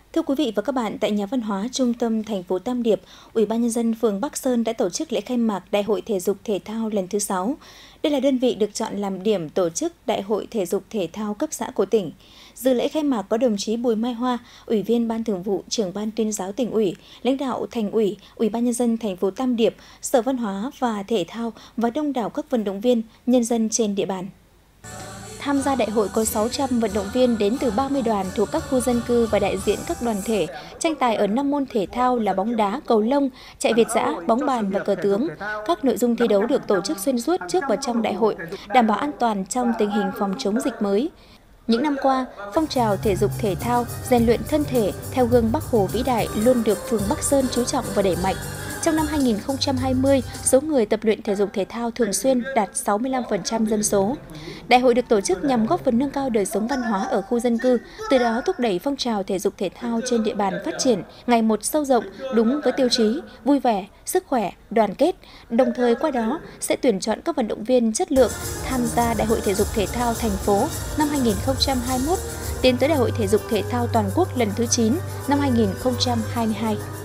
Thưa quý vị và các bạn, tại nhà văn hóa trung tâm thành phố Tam Điệp, Ủy ban nhân dân phường Bắc Sơn đã tổ chức lễ khai mạc Đại hội Thể dục Thể thao lần thứ 6. Đây là đơn vị được chọn làm điểm tổ chức Đại hội Thể dục Thể thao cấp xã của tỉnh. Dự lễ khai mạc có đồng chí Bùi Mai Hoa, Ủy viên Ban Thường vụ, Trưởng ban Tuyên giáo Tỉnh ủy, lãnh đạo Thành ủy, Ủy ban nhân dân thành phố Tam Điệp, Sở Văn hóa và Thể thao và đông đảo các vận động viên, nhân dân trên địa bàn. Tham gia đại hội có 600 vận động viên đến từ 30 đoàn thuộc các khu dân cư và đại diện các đoàn thể, tranh tài ở 5 môn thể thao là bóng đá, cầu lông, chạy việt dã, bóng bàn và cờ tướng. Các nội dung thi đấu được tổ chức xuyên suốt trước và trong đại hội, đảm bảo an toàn trong tình hình phòng chống dịch mới. Những năm qua, phong trào thể dục thể thao, rèn luyện thân thể theo gương Bác Hồ vĩ đại luôn được phường Bắc Sơn chú trọng và đẩy mạnh. Trong năm 2020, số người tập luyện thể dục thể thao thường xuyên đạt 65% dân số. Đại hội được tổ chức nhằm góp phần nâng cao đời sống văn hóa ở khu dân cư, từ đó thúc đẩy phong trào thể dục thể thao trên địa bàn phát triển ngày một sâu rộng, đúng với tiêu chí vui vẻ, sức khỏe, đoàn kết. Đồng thời qua đó sẽ tuyển chọn các vận động viên chất lượng tham gia Đại hội Thể dục Thể thao thành phố năm 2021, tiến tới Đại hội Thể dục Thể thao toàn quốc lần thứ 9 năm 2022.